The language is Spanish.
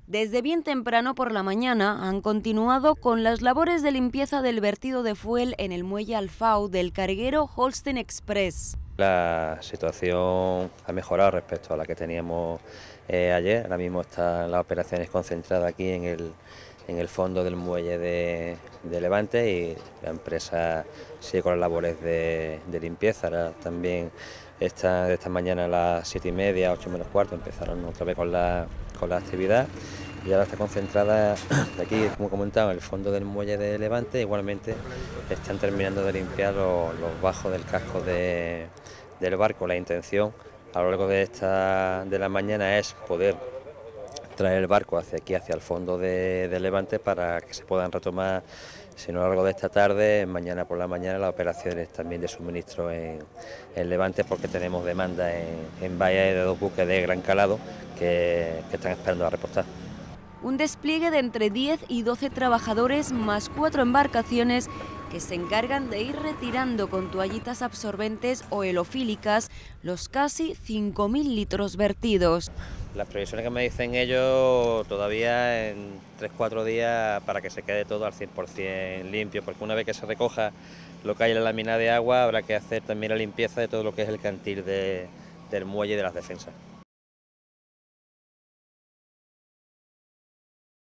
Desde bien temprano por la mañana han continuado con las labores de limpieza del vertido de fuel en el muelle Alfau del carguero Holsten Express. La situación ha mejorado respecto a la que teníamos ayer. Ahora mismo están las operaciones concentradas aquí en el fondo del muelle de Levante, y la empresa sigue con las labores de limpieza. Ahora también esta mañana a las 7:30, 8 menos cuarto, empezaron otra vez con la actividad, y ahora está concentrada aquí, como comentaba, en el fondo del muelle de Levante. Igualmente están terminando de limpiar los bajos del casco del barco. La intención a lo largo de la mañana es poder traer el barco hacia aquí, hacia el fondo de Levante, para que se puedan retomar, si no a lo largo de esta tarde, mañana por la mañana, las operaciones también de suministro en Levante, porque tenemos demanda en Bahía de 2 buques de gran calado que están esperando a repostar. Un despliegue de entre 10 y 12 trabajadores más 4 embarcaciones que se encargan de ir retirando con toallitas absorbentes o helofílicas los casi 5.000 litros vertidos. Las previsiones que me dicen ellos, todavía en 3-4 días, para que se quede todo al 100% limpio, porque una vez que se recoja lo que hay en la lámina de agua, habrá que hacer también la limpieza de todo lo que es el cantil del muelle y de las defensas.